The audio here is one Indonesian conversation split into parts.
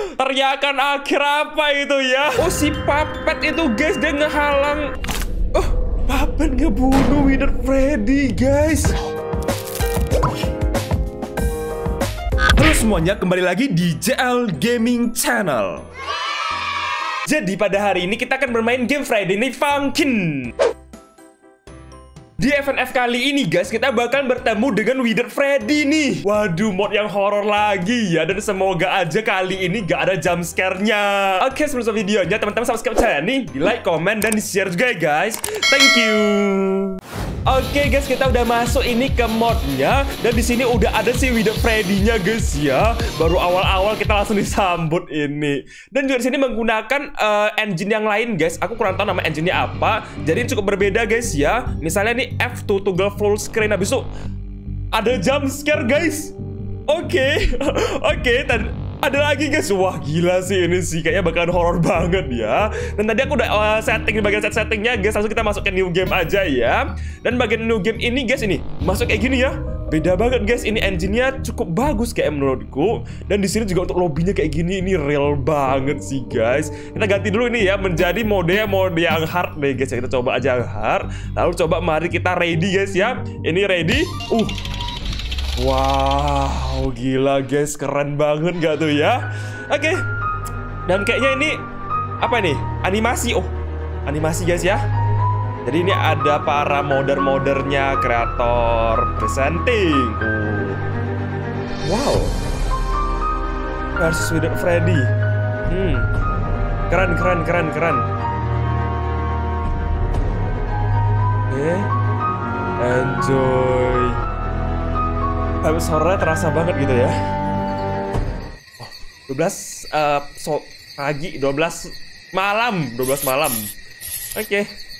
Teriakan akhir apa itu ya? Oh, si Puppet itu guys, dia ngehalang. Oh, Puppet ngebunuh Wither Freddy guys. Halo semuanya, kembali lagi di JL Gaming Channel. Jadi pada hari ini kita akan bermain game Friday Night Funkin'. Di FNF kali ini guys, kita bakal bertemu dengan Wither Freddy nih. Waduh, mod yang horor lagi ya. Dan semoga aja kali ini gak ada jump scare-nya. Oke, sebelum videonya, teman-teman subscribe channel nih, di like, komen, dan di share juga ya guys. Thank you. Oke guys, kita udah masuk ini ke modnya. Dan di sini udah ada si Wither Freddy-nya guys ya. Baru awal-awal kita langsung disambut ini. Dan juga di sini menggunakan engine yang lain guys. Aku kurang tahu nama engine-nya apa. Jadi ini cukup berbeda guys ya. Misalnya nih F2 toggle full screen. Habis itu ada jump scare guys. Oke. Ada lagi guys. Wah gila sih ini sih. Kayaknya bakalan horror banget ya. Dan tadi aku udah setting di bagian settingnya guys. Langsung kita masuk ke new game aja ya. Dan bagian new game ini guys, ini masuk kayak gini ya. Beda banget guys. Ini engine-nya cukup bagus kayak menurutku. Dan di sini juga untuk lobbynya kayak gini. Ini real banget sih guys. Kita ganti dulu ini ya menjadi mode yang hard deh guys. Kita coba aja yang hard. Lalu coba mari kita ready guys ya. Ini ready. Wow, gila guys, keren banget gak tuh ya? Oke. Dan kayaknya ini apa nih? Animasi. Oh, animasi guys ya. Jadi ini ada para modder-moddernya, kreator, presenting. Wow. Versus Wither Freddy. Keren. Oke. Enjoy. Habis horornya terasa banget gitu ya. 12 pagi, 12 malam. Oke.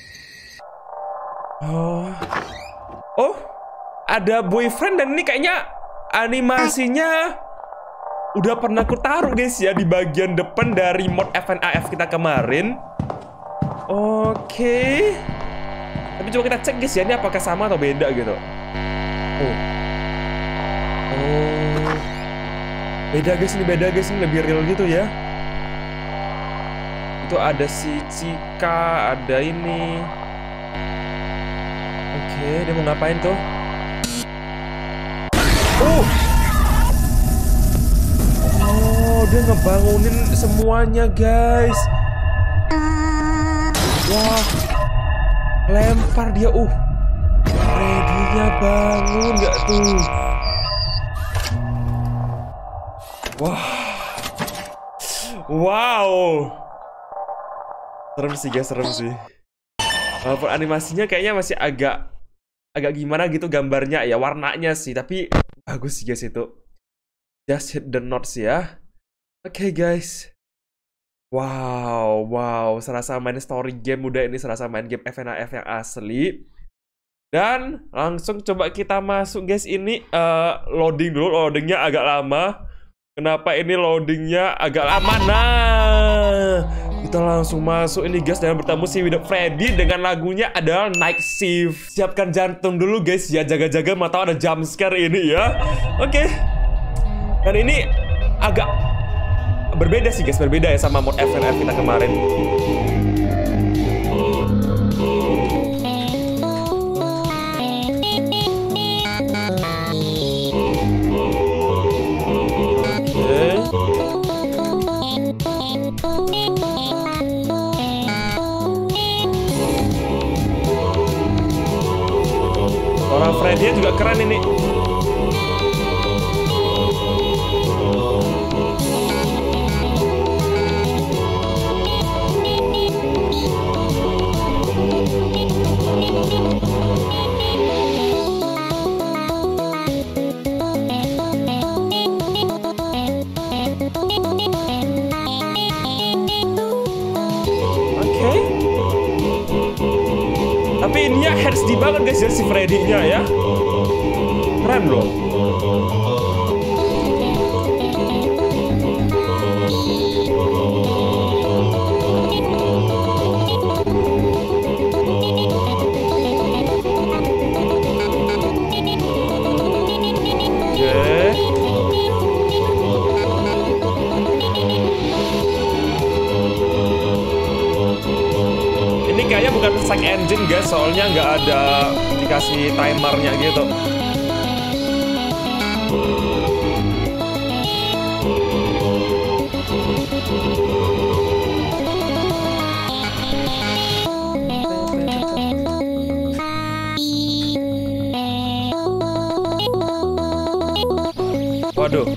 Oh, ada boyfriend dan ini kayaknya animasinya udah pernah aku taruh guys ya di bagian depan dari mod FNAF kita kemarin. Oke. Tapi coba kita cek guys ya, ini apakah sama atau beda gitu. Beda guys, ini lebih real gitu ya. Itu ada si Cika, ada ini. Oke, dia mau ngapain tuh? Dia ngebangunin semuanya guys. Wah, lempar dia. Freddy-nya bangun nggak tuh? Wow. Serem sih. Walaupun animasinya kayaknya masih agak gimana gitu gambarnya ya, warnanya sih, tapi bagus sih guys itu. Just hit the notes ya. Oke guys. Wow, serasa main story game udah ini, serasa main game FNAF yang asli. Dan langsung coba kita masuk guys. Ini loading dulu, loadingnya agak lama. Kenapa ini loadingnya agak lama? Nah, kita langsung masuk ini guys dan bertemu si Wither Freddy dengan lagunya adalah Night Shift. Siapkan jantung dulu guys ya, jaga-jaga mata ada jump scare ini ya. Oke. Dan ini agak berbeda sih guys, berbeda ya sama mod FNF kita kemarin. Orang Freddy juga keren ini. Tapi ininya HD banget guys ya si Freddy-nya ya. Keren loh. pasang engine guys, soalnya nggak ada dikasih timernya gitu. Waduh.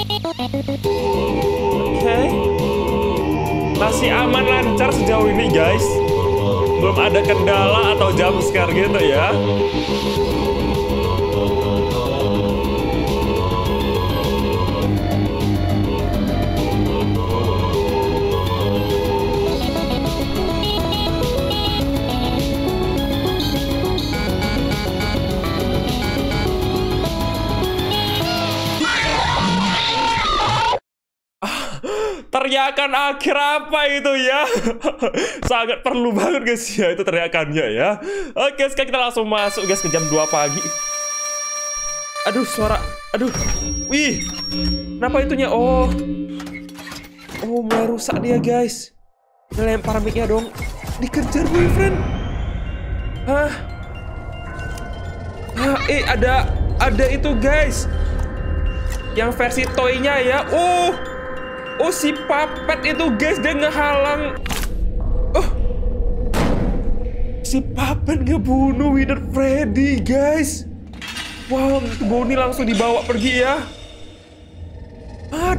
Oke. Masih aman lancar sejauh ini guys. Belum ada kendala atau jump scare gitu ya. Teriakan akhir apa itu ya? Sangat perlu banget guys ya itu teriakannya ya. Oke, sekarang kita langsung masuk guys ke jam 2 pagi. Aduh, suara. Aduh. Wih. Kenapa itunya? Oh. Oh, mulai rusak dia guys. Lempar mic-nya dong. Dikejar boyfriend. Hah? Hah, ada itu guys. Yang versi toy-nya ya. Oh, si Puppet itu guys, dia ngehalang. Oh, si Puppet ngebunuh Wither Freddy guys. Wow, itu Bonnie langsung dibawa pergi ya. What?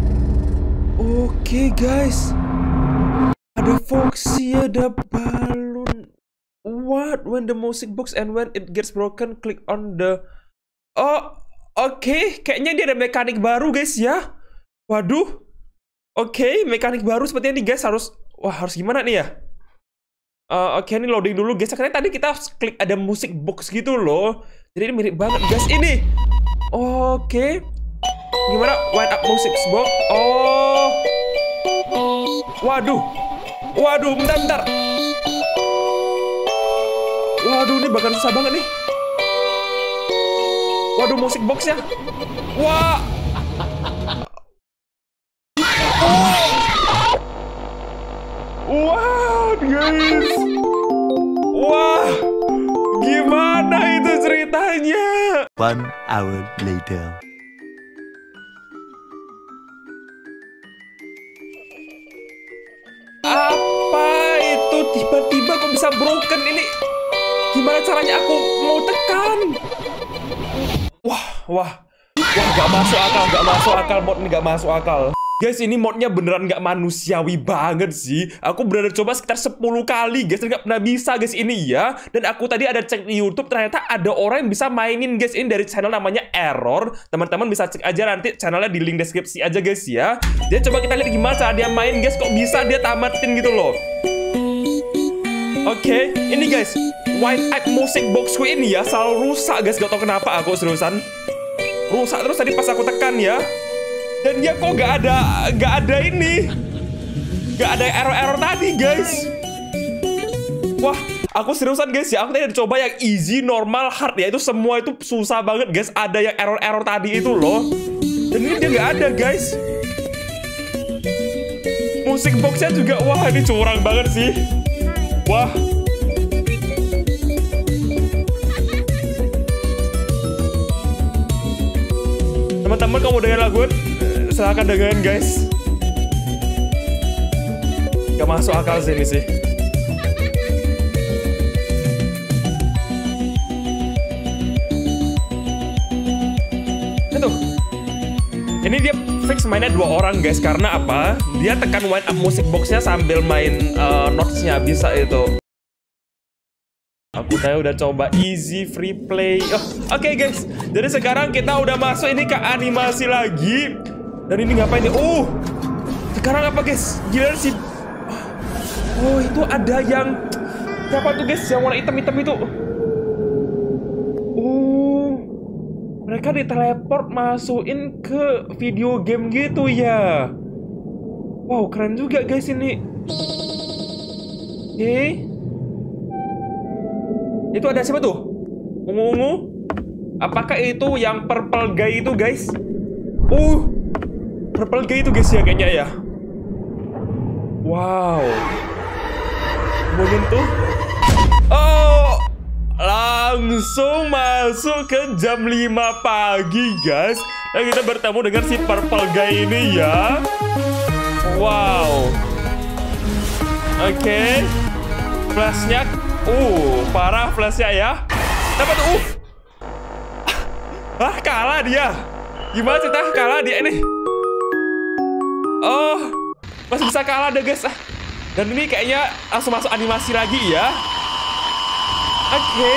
Oke guys. Ada Foxy, ada balon. What? When the music box and when it gets broken, click on the... Oh, oke. Kayaknya dia ada mekanik baru guys ya. Waduh. Oke, mekanik baru sepertinya nih guys. Harus gimana nih ya? Oke, ini loading dulu guys. Karena tadi kita klik ada musik box gitu loh. Jadi ini mirip banget guys ini. Oke. Gimana? Wind up music box. Oh. Waduh. Bentar. Waduh, ini bakal susah banget nih. Waduh, musik boxnya. Wah. Wah, guys. Wah, gimana itu ceritanya? 1 hour later. Apa itu? Tiba-tiba kok bisa broken ini? Gimana caranya aku mau tekan? Wah, gak masuk akal mod ini, gak masuk akal. Guys, ini modnya beneran gak manusiawi banget sih. Aku beneran coba sekitar 10 kali guys, dan gak pernah bisa guys ini ya. Dan aku tadi ada cek di YouTube, ternyata ada orang yang bisa mainin guys ini dari channel namanya Error. Teman-teman bisa cek aja nanti channelnya di link deskripsi aja guys ya. Jadi coba kita lihat gimana cara dia main guys, kok bisa dia tamatin gitu loh. Oke, ini guys, wind up music boxku ini ya selalu rusak guys, gak tau kenapa aku seriusan. Rusak terus tadi pas aku tekan ya. Dan dia kok gak ada ini. Gak ada error tadi guys. Wah, aku seriusan guys ya. Aku tadi udah coba yang easy, normal, hard ya. Itu semua itu susah banget guys. Ada yang error tadi itu loh. Dan ini dia gak ada guys. Musik boxnya juga. Wah, ini curang banget sih. Wah. Teman-teman, kamu dengar lagu? Silahkan dengerin guys. Gak masuk akal sih ini sih. Itu. Ini dia fix mainnya 2 orang guys. Karena apa? Dia tekan wind up music boxnya sambil main notesnya. Bisa itu. Aku tadi udah coba easy free play. Oke guys. Jadi sekarang kita udah masuk ini ke animasi lagi. Dan ini ngapain nih? Sekarang apa guys? Gila sih. Oh, itu ada yang siapa tuh guys? Yang warna hitam-hitam itu. Mereka diteleport masukin ke video game gitu ya. Wow, keren juga guys ini. Oke. Itu ada siapa tuh? Ungu-ungu? Apakah itu yang purple guy itu guys? Purple guy itu guys ya kayaknya ya. Wow. Mungkin tuh. Oh, langsung masuk ke jam 5 pagi, guys. Dan kita bertemu dengan si purple guy ini ya. Wow. Oke. Flashnya, parah flashnya ya. Dapat kalah dia. Gimana cerita kalah dia ini? Oh, masih bisa kalah deh, guys. Dan ini kayaknya langsung masuk animasi lagi ya. Oke.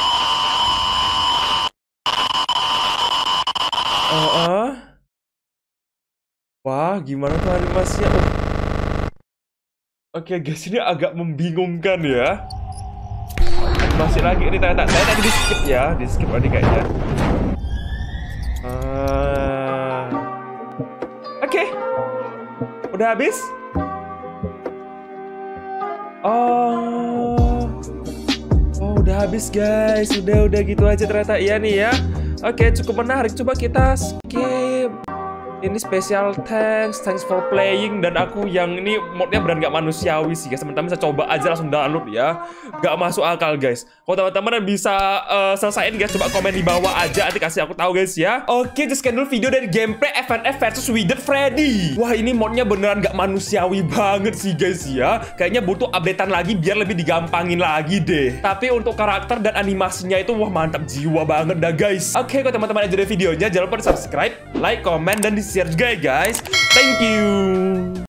Wah, gimana tuh animasinya? Oke, guys, ini agak membingungkan ya. Masih lagi ini tadi di skip ya, di skip tadi kayaknya. Oke. Udah habis? Udah habis, guys. Udah gitu aja ternyata iya nih ya. Oke, cukup menarik. Coba kita skip. Ini special thanks for playing. Dan aku yang ini modnya beneran gak manusiawi sih, guys. Teman-teman bisa coba aja langsung download ya. Gak masuk akal, guys. Kalau teman-teman bisa selesaiin, guys, coba komen di bawah aja. Nanti kasih aku tahu, guys ya. Oke, just sekian dulu video dari gameplay FNF versus Withered Freddy. Wah, ini modnya beneran gak manusiawi banget sih, guys ya. Kayaknya butuh updatean lagi biar lebih digampangin lagi deh. Tapi untuk karakter dan animasinya itu wah mantap jiwa banget dah, guys. Oke, kalau teman-teman aja dari videonya, jangan lupa di subscribe, like, comment, dan di share juga ya, guys. Thank you.